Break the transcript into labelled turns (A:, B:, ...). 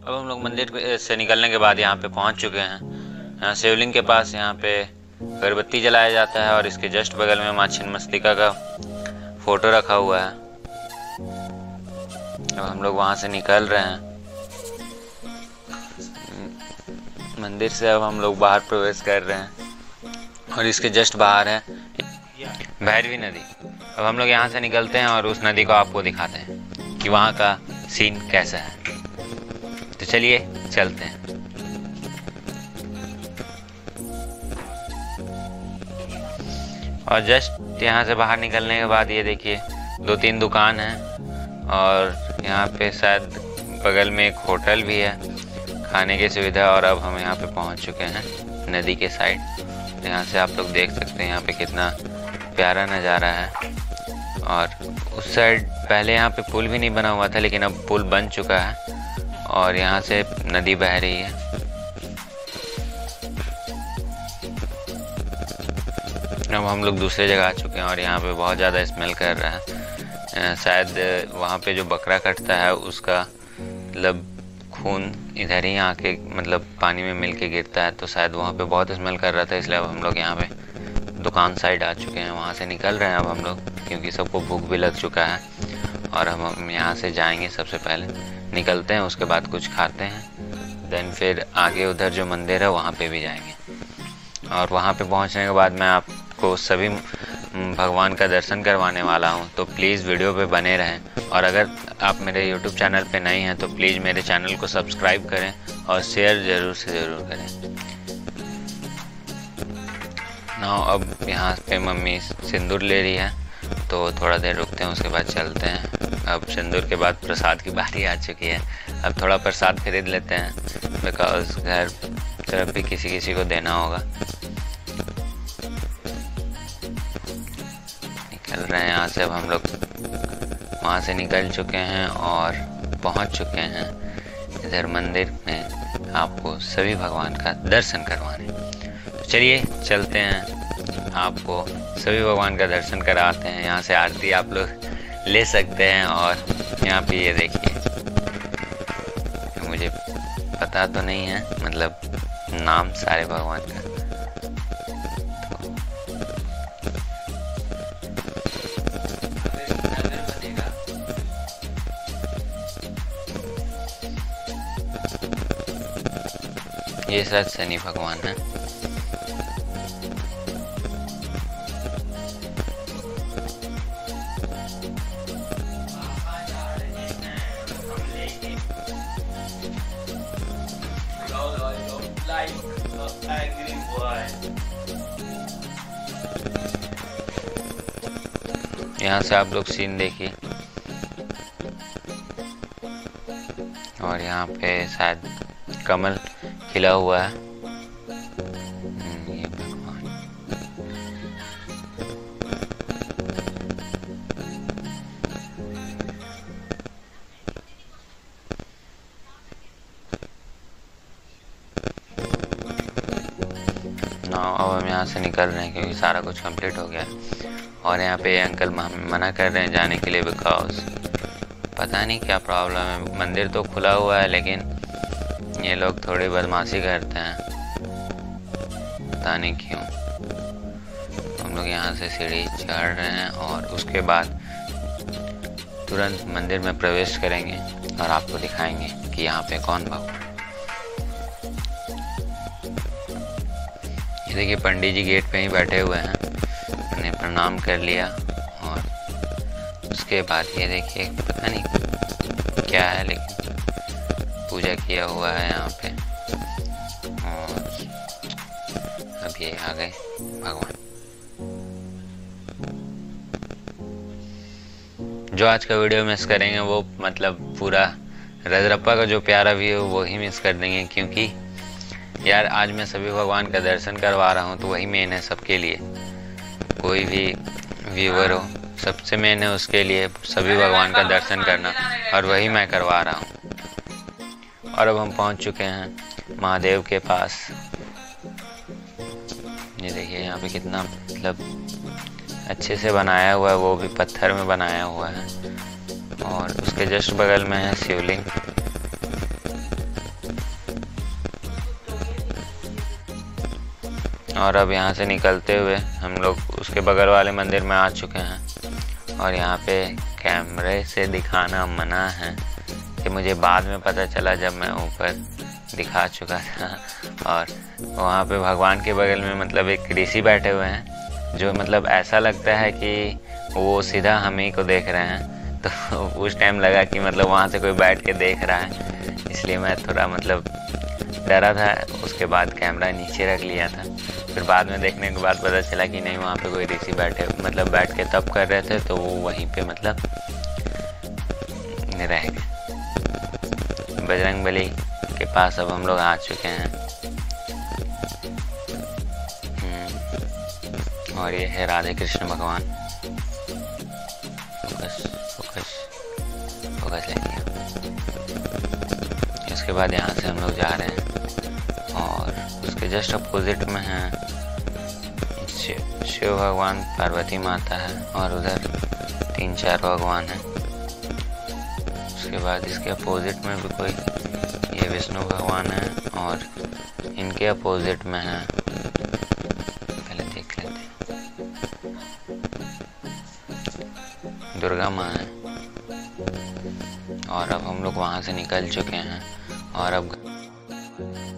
A: अब हम लोग मंदिर से निकलने के बाद यहाँ पे पहुँच चुके हैं। यहाँ शिवलिंग के पास यहाँ पे अगरबत्ती जलाया जाता है और इसके जस्ट बगल में माँ छिन्नमस्तिका का फोटो रखा हुआ है। अब हम लोग वहाँ से निकल रहे हैं मंदिर से। अब हम लोग बाहर प्रवेश कर रहे हैं और इसके जस्ट बाहर है भैरवी नदी। अब हम लोग यहाँ से निकलते हैं और उस नदी को आपको दिखाते हैं कि वहाँ का सीन कैसा है। तो चलिए चलते हैं। और जस्ट यहाँ से बाहर निकलने के बाद ये देखिए 2-3 दुकान है और यहाँ पे शायद बगल में एक होटल भी है, खाने की सुविधा। और अब हम यहाँ पे पहुँच चुके हैं नदी के साइड। यहाँ से आप लोग देख सकते हैं यहाँ पे कितना प्यारा नज़ारा है। और उस साइड पहले यहाँ पे पुल भी नहीं बना हुआ था, लेकिन अब पुल बन चुका है और यहाँ से नदी बह रही है। अब हम लोग दूसरे जगह आ चुके हैं और यहाँ पे बहुत ज़्यादा स्मेल कर रहा है। शायद वहाँ पे जो बकरा कटता है उसका मतलब खून इधर ही आके मतलब पानी में मिल के गिरता है, तो शायद वहाँ पे बहुत स्मेल कर रहा था, इसलिए अब हम लोग यहाँ पे दुकान साइड आ चुके हैं। वहाँ से निकल रहे हैं अब हम लोग, क्योंकि सबको भूख भी लग चुका है। और हम यहाँ से जाएंगे, सबसे पहले निकलते हैं, उसके बाद कुछ खाते हैं, देन फिर आगे उधर जो मंदिर है वहाँ पे भी जाएंगे। और वहाँ पे पहुँचने के बाद मैं आपको सभी भगवान का दर्शन करवाने वाला हूँ, तो प्लीज़ वीडियो पे बने रहें। और अगर आप मेरे यूट्यूब चैनल पे नए हैं तो प्लीज़ मेरे चैनल को सब्सक्राइब करें और शेयर ज़रूर से ज़रूर करें। अब यहाँ पे मम्मी सिंदूर ले रही है, तो थोड़ा देर रुकते हैं, उसके बाद चलते हैं। अब सिंदूर के बाद प्रसाद की बारी आ चुकी है। अब थोड़ा प्रसाद खरीद लेते हैं, बिकॉज घर तरफ भी किसी किसी को देना होगा। निकल रहे हैं यहाँ से। अब हम लोग वहाँ से निकल चुके हैं और पहुँच चुके हैं इधर मंदिर में आपको सभी भगवान का दर्शन करवाने। तो चलिए चलते हैं, आपको सभी भगवान का दर्शन कराते हैं। यहाँ से आरती आप लोग ले सकते हैं। और यहाँ पे ये देखिए, मुझे पता तो नहीं है मतलब नाम सारे भगवान का। ये शायद शनि भगवान है। यहाँ से आप लोग सीन देखिए। और यहाँ पे शायद कमल खिला हुआ है। ये भगवान। अब हम यहाँ से निकल रहे हैं क्योंकि सारा कुछ कंप्लीट हो गया। और यहाँ पे अंकल मना कर रहे हैं जाने के लिए, बिकॉज पता नहीं क्या प्रॉब्लम है। मंदिर तो खुला हुआ है लेकिन ये लोग थोड़ी बदमाशी करते हैं, पता नहीं क्यों। हम लोग यहाँ से सीढ़ी चढ़ रहे हैं और उसके बाद तुरंत मंदिर में प्रवेश करेंगे और आपको दिखाएंगे कि यहाँ पे कौन भगवान। ये देखिए पंडित जी गेट पे ही बैठे हुए हैं, उन्हें प्रणाम कर लिया। और उसके बाद ये देखिए पता नहीं क्या है लेकिन पूजा किया हुआ है यहाँ पे। और अब ये आ गए भगवान। जो आज का वीडियो मिस करेंगे वो मतलब पूरा रजरप्पा का जो प्यारा व्यू वो ही मिस कर देंगे, क्योंकि यार आज मैं सभी भगवान का दर्शन करवा रहा हूँ, तो वही मेन है सबके लिए। कोई भी व्यूअर हो, सबसे मेन है उसके लिए सभी भगवान का दर्शन करना, और वही मैं करवा रहा हूँ। और अब हम पहुँच चुके हैं महादेव के पास। ये देखिए यहाँ पे कितना मतलब अच्छे से बनाया हुआ है, वो भी पत्थर में बनाया हुआ है। और उसके जस्ट बगल में है शिवलिंग। और अब यहाँ से निकलते हुए हम लोग उसके बगल वाले मंदिर में आ चुके हैं। और यहाँ पे कैमरे से दिखाना मना है, कि मुझे बाद में पता चला जब मैं ऊपर दिखा चुका था। और वहाँ पे भगवान के बगल में मतलब एक ऋषि बैठे हुए हैं, जो मतलब ऐसा लगता है कि वो सीधा हम ही को देख रहे हैं। तो उस टाइम लगा कि मतलब वहाँ से कोई बैठ के देख रहा है, इसलिए मैं थोड़ा मतलब डरा था। उसके बाद कैमरा नीचे रख लिया था। फिर बाद में देखने के बाद पता चला कि नहीं, वहाँ पे कोई ऋषि बैठ के तप कर रहे थे, तो वो वहीं पे मतलब रह गए। बजरंगबली के पास अब हम लोग आ चुके हैं। और ये है राधे कृष्ण भगवान। फोकस फोकस फोकस लेंगे। इसके बाद यहाँ से हम लोग जा रहे हैं और उसके जस्ट अपोजिट में है शिव भगवान, पार्वती माता है और उधर 3-4 भगवान हैं। उसके बाद इसके अपोजिट में भी कोई ये विष्णु भगवान है और इनके अपोजिट में है, पहले देख लेते हैं, दुर्गा माँ है। और अब हम लोग वहाँ से निकल चुके हैं और अब